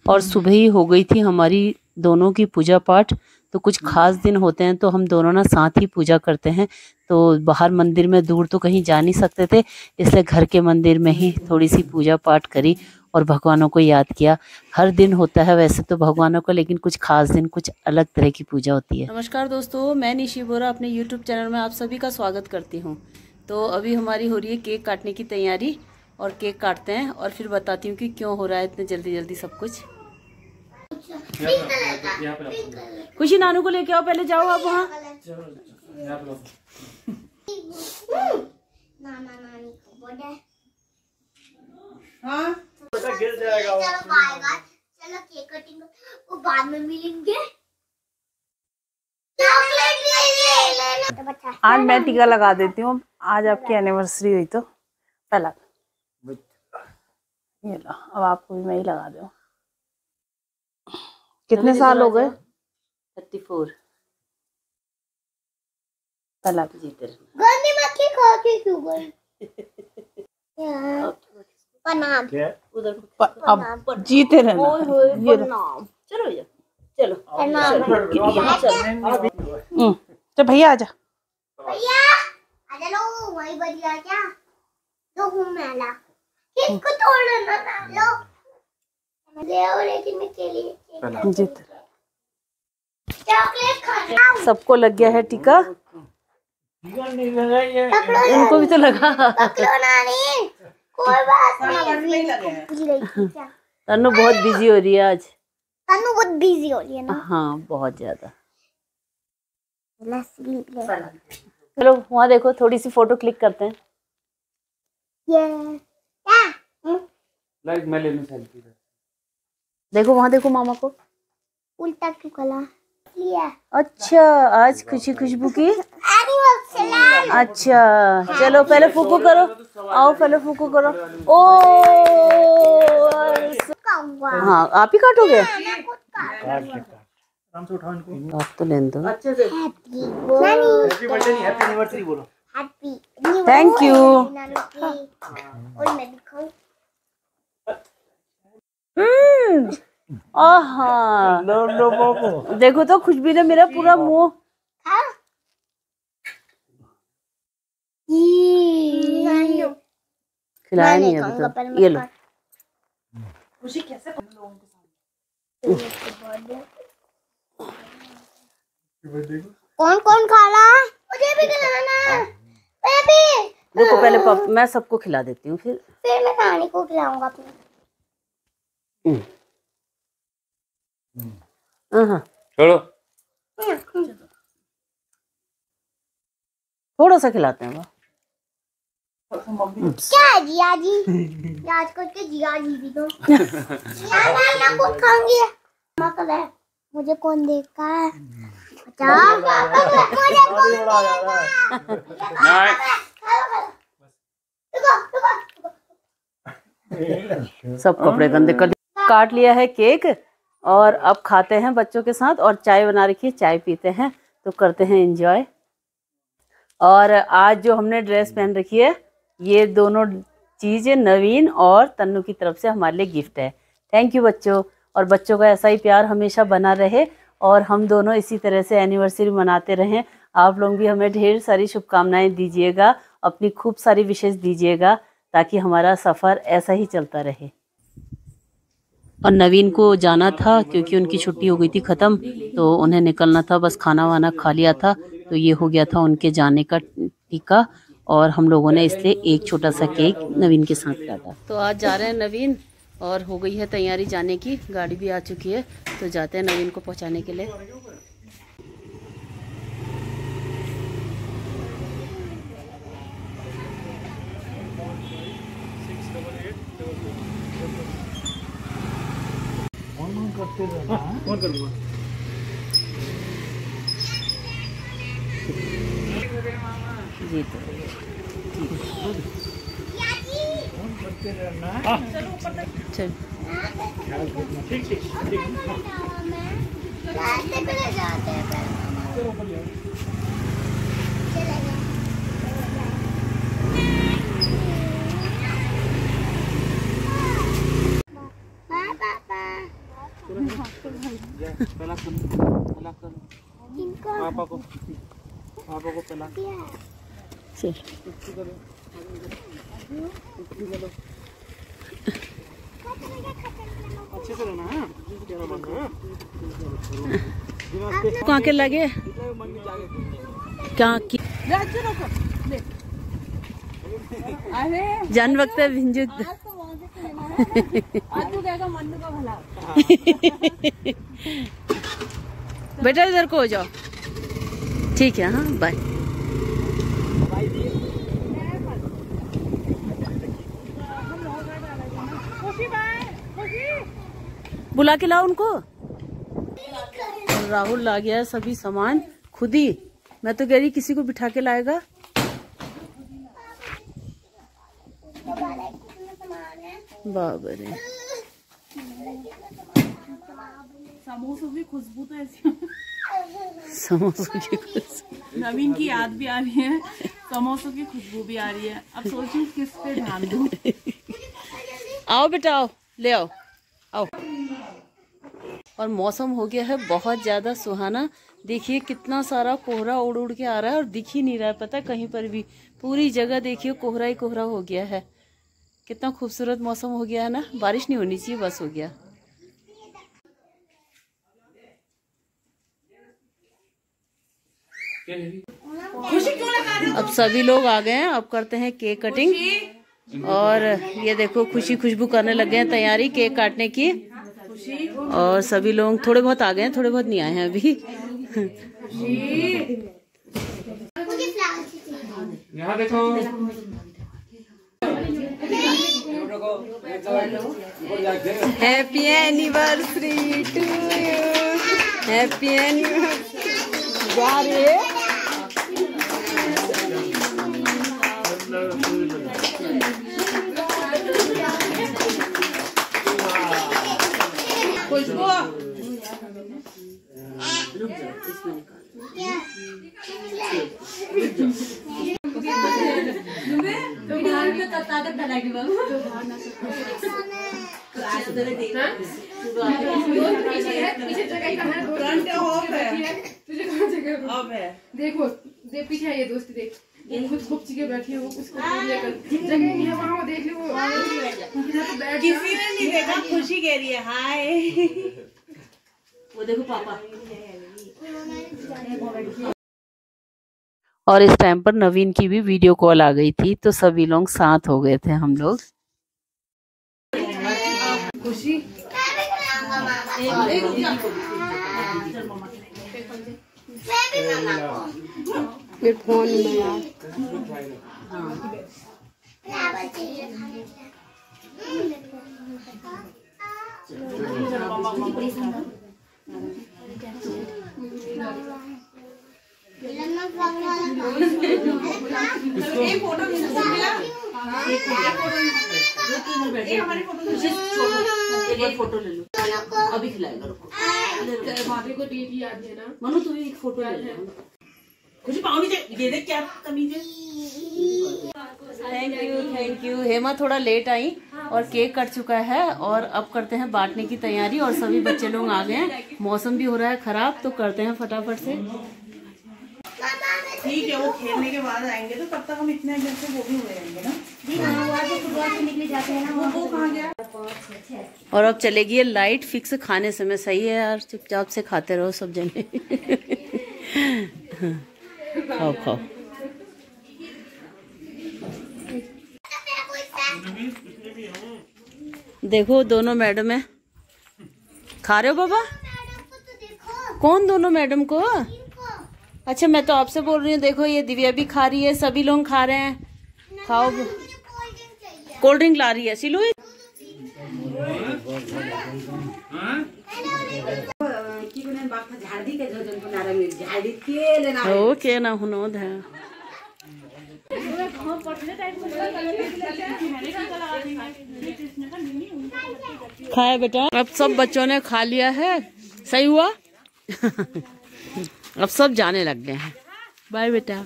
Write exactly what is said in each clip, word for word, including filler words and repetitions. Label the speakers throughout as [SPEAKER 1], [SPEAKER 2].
[SPEAKER 1] और सुबह ही हो गई थी हमारी दोनों की पूजा पाठ। तो कुछ खास दिन होते हैं तो हम दोनों ना साथ ही पूजा करते हैं। तो बाहर मंदिर में दूर तो कहीं जा नहीं सकते थे, इसलिए घर के मंदिर में ही थोड़ी सी पूजा पाठ करी और भगवानों को याद किया। हर दिन होता है वैसे तो भगवानों का, लेकिन कुछ खास दिन कुछ अलग तरह की पूजा होती है। नमस्कार दोस्तों, मैं निशी बोरा अपने यूट्यूब चैनल में आप सभी का स्वागत करती हूँ। तो अभी हमारी हो रही है केक काटने की तैयारी और केक काटते हैं और फिर बताती हूँ कि क्यों हो रहा है इतने जल्दी जल्दी सब कुछ। खुशी नानू को लेके आओ, पहले जाओ आप वहाँ। हाँ गिर जाएगा। चलो केक कटिंग वो बाद में मिलेंगे।
[SPEAKER 2] आज मैं टीका लगा देती हूँ, आज आपकी एनिवर्सरी हुई तो पहला ये लो, अब आपको भी मैं ही लगा दूँ। कितने साल हो गए?
[SPEAKER 1] Thirty four.
[SPEAKER 2] पहला
[SPEAKER 3] गांधी मक्खी खा के क्यों गई? प्रणाम।
[SPEAKER 2] अब जीते रहना। ये
[SPEAKER 1] चलो ये चलो
[SPEAKER 2] तो भैया आजा।
[SPEAKER 3] भैया आजा लो, वही बढ़िया क्या लो घूमना किसको तोड़ना ना लो ले आओ, लेकिन मैं के लिए
[SPEAKER 2] जीत
[SPEAKER 3] चॉकलेट खाना।
[SPEAKER 2] सबको लग गया है टीका, इनको भी तो लगा।
[SPEAKER 3] पकड़ो ना नहीं, कोई बात नहीं।
[SPEAKER 1] तन्नू बहुत बिजी हो रही है आज।
[SPEAKER 3] तन्नू बहुत बिजी हो रही है ना।
[SPEAKER 1] हाँ बहुत ज्यादा।
[SPEAKER 2] चलो वहाँ देखो, थोड़ी सी फोटो क्लिक करते हैं।
[SPEAKER 3] ये क्या
[SPEAKER 4] लाइक मैं ले लूं सेल्फी।
[SPEAKER 2] देखो वहाँ देखो मामा को।
[SPEAKER 3] उल्टा क्यों कला लिया?
[SPEAKER 2] अच्छा आज खुशी खुशबू की।
[SPEAKER 3] एनिवर्सरी।
[SPEAKER 2] अच्छा चलो पहले फूकू करो, आओ पहले फूकू करो। ओ हाँ आप ही काटोगे?
[SPEAKER 4] आराम से उठाओ इनको।
[SPEAKER 1] आप तो लेने दो।
[SPEAKER 4] अच्छे से हैप्पी बर्थडे नहीं हैप्पी एनिवर्सरी बोलो।
[SPEAKER 3] Happy
[SPEAKER 2] thank you.
[SPEAKER 3] और मैं दिखाऊं।
[SPEAKER 2] हम्म आहा देखो तो खुशबू ने मेरा पूरा मुंह
[SPEAKER 1] खिलाया नहीं अभी तो। ये लो।
[SPEAKER 2] खुशी कैसे
[SPEAKER 3] कौन कौन खा रहा? मुझे भी खिलाना। मैं भी।
[SPEAKER 1] देखो पहले पाप मैं सबको खिला देती हूँ, फिर
[SPEAKER 3] फिर मैं नानी को खिलाऊंगा अपने।
[SPEAKER 1] हाँ
[SPEAKER 4] चलो
[SPEAKER 1] थोड़ा सा खिलाते हैं।
[SPEAKER 3] क्या जिया जी? आज करके जिया जी भी दो। ना ना ना खुद खाऊंगी। मकल है, मुझे कौन देखा है? अच्छा मुझे कौन देखा?
[SPEAKER 1] सब कपड़े गंदे कर दिए। काट लिया है केक और अब खाते हैं बच्चों के साथ, और चाय बना रखी है, चाय पीते हैं। तो करते हैं एंजॉय। और आज जो हमने ड्रेस पहन रखी है, ये दोनों चीज़ें नवीन और तन्नू की तरफ से हमारे लिए गिफ्ट है। थैंक यू बच्चों, और बच्चों का ऐसा ही प्यार हमेशा बना रहे और हम दोनों इसी तरह से एनिवर्सरी मनाते रहें। आप लोग भी हमें ढेर सारी शुभकामनाएं दीजिएगा, अपनी खूब सारी विशेष दीजिएगा, ताकि हमारा सफ़र ऐसा ही चलता रहे। और नवीन को जाना था क्योंकि उनकी छुट्टी हो गई थी ख़त्म, तो उन्हें निकलना था, बस खाना वाना खा लिया था, तो ये हो गया था उनके जाने का टीका। और हम लोगों ने इसलिए एक छोटा सा केक नवीन के साथ काटा। तो आज जा रहे हैं नवीन, और हो गई है तैयारी जाने की, गाड़ी भी आ चुकी है, तो जाते हैं नवीन को पहुंचाने के लिए।
[SPEAKER 4] कौन करूँगा?
[SPEAKER 1] जी तो चल
[SPEAKER 4] ठीक ठीक ठीक।
[SPEAKER 3] रास्ते पे ले जाते हैं पहले। चलेगा। बाय पापा।
[SPEAKER 4] पहला कर, पहला कर। पापा को पापा को पहला
[SPEAKER 1] चल
[SPEAKER 4] अच्छे से रहना है।
[SPEAKER 1] कहाँ के लगे क्या की जान वक्त है भिंजू बेटा इधर को हो जाओ। ठीक है, हाँ बाय। बुला के लाओ उनको। राहुल ला गया सभी सामान खुद ही। मैं तो कह रही किसी को बिठा के लाएगा। बाबा रे,
[SPEAKER 2] समोसों की खुशबू तो ऐसी
[SPEAKER 1] समोसों की खुशबू।
[SPEAKER 2] नवीन की याद भी आ रही है, समोसों की खुशबू भी आ रही है। अब सोचूं किस पे ध्यान दूं।
[SPEAKER 1] आओ बेटा, आओ ले आओ आओ। और मौसम हो गया है बहुत ज्यादा सुहाना। देखिए कितना सारा कोहरा उड़ उड़ के आ रहा है और दिख ही नहीं रहा है, पता है कहीं पर भी। पूरी जगह देखिए कोहरा ही कोहरा हो गया है। कितना खूबसूरत मौसम हो गया है ना। बारिश नहीं होनी चाहिए, बस हो गया। अब सभी लोग आ गए हैं, अब करते हैं केक कटिंग। और ये देखो खुशी खुशबू करने लग गए हैं तैयारी केक काटने की। और सभी लोग थोड़े बहुत आ गए हैं, थोड़े बहुत नहीं आए हैं अभी।
[SPEAKER 4] यहाँ देखो।
[SPEAKER 1] Happy anniversary to you, happy anniversary. जा रे खुशबू
[SPEAKER 5] देखो देख पीछे है ये दोस्ती। देख ये खुद खुपची के बैठी है, वो उसको लेकर जगह नहीं है वहाँ। वो देख लो
[SPEAKER 2] किसी ने नहीं देखा, खुशी कह रही है हाय।
[SPEAKER 1] वो देखो पापा। और इस टाइम पर नवीन की भी वीडियो कॉल आ गई थी, तो सभी लोग साथ हो गए थे हम लोग।
[SPEAKER 5] खुशी
[SPEAKER 3] फिर फोन में यार
[SPEAKER 2] एक फोटो
[SPEAKER 1] फोटो ले लो, अभी खिलाएगा।
[SPEAKER 5] भाभी को डेट याद है ना।
[SPEAKER 1] मनु तू एक फोटो ले ले।
[SPEAKER 2] खुशी पाऊंगी ये देख क्या कमीज है।
[SPEAKER 1] Thank you thank you. Hema थोड़ा लेट आई और केक कट चुका है और अब करते हैं बांटने की तैयारी। और सभी बच्चे लोग आ गए हैं, मौसम भी हो रहा है खराब, तो करते हैं फटाफट से।
[SPEAKER 2] ठीक है, वो खेलने के बाद आएंगे तो तब तक हम इतने घर से वो भी हुए रहेंगे ना।
[SPEAKER 3] निकले जाते हैं
[SPEAKER 2] वो वो कहाँ गया।
[SPEAKER 1] और अब चलेगी लाइट फिक्स खाने समय। सही है यार, चुपचाप से खाते रहो सब जने। खाओ खाओ। देखो दोनों मैडम है। खा रहे हो बाबा? कौन दोनों मैडम को? अच्छा मैं तो आपसे बोल रही हूँ। देखो ये दिव्या भी खा रही है, सभी लोग खा रहे हैं। खाओ। कोल्ड ड्रिंक ला रही है सिलू। ओके ना हुनो धा खाया बेटा। अब सब बच्चों ने खा लिया है, सही हुआ। अब सब जाने लग गए हैं। बाय बेटा।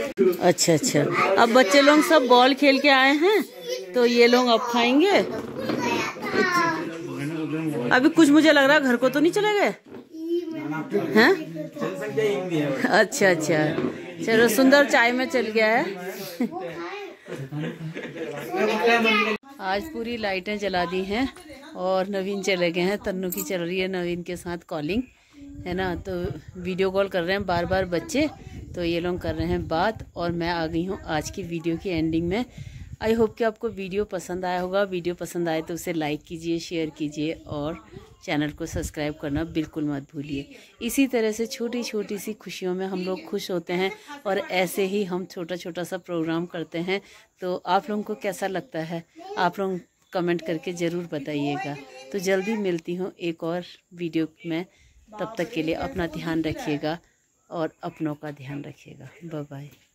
[SPEAKER 1] अच्छा अच्छा, अब बच्चे लोग सब बॉल खेल के आए हैं तो ये लोग अब खाएंगे। अभी कुछ मुझे लग रहा है घर को तो नहीं चले गए हैं? अच्छा अच्छा, चलो सुंदर चाय में चल गया है। आज पूरी लाइटें जला दी हैं और नवीन चले गए हैं। तन्नू की चल रही है नवीन के साथ कॉलिंग, है ना, तो वीडियो कॉल कर रहे हैं बार बार बच्चे, तो ये लोग कर रहे हैं बात। और मैं आ गई हूँ आज की वीडियो की एंडिंग में। आई होप कि आपको वीडियो पसंद आया होगा। वीडियो पसंद आए तो उसे लाइक कीजिए, शेयर कीजिए और चैनल को सब्सक्राइब करना बिल्कुल मत भूलिए। इसी तरह से छोटी छोटी सी खुशियों में हम लोग खुश होते हैं और ऐसे ही हम छोटा छोटा सा प्रोग्राम करते हैं। तो आप लोगों को कैसा लगता है आप लोग कमेंट करके ज़रूर बताइएगा। तो जल्दी मिलती हूँ एक और वीडियो में, तब तक के लिए अपना ध्यान रखिएगा और अपनों का ध्यान रखिएगा। Bye bye.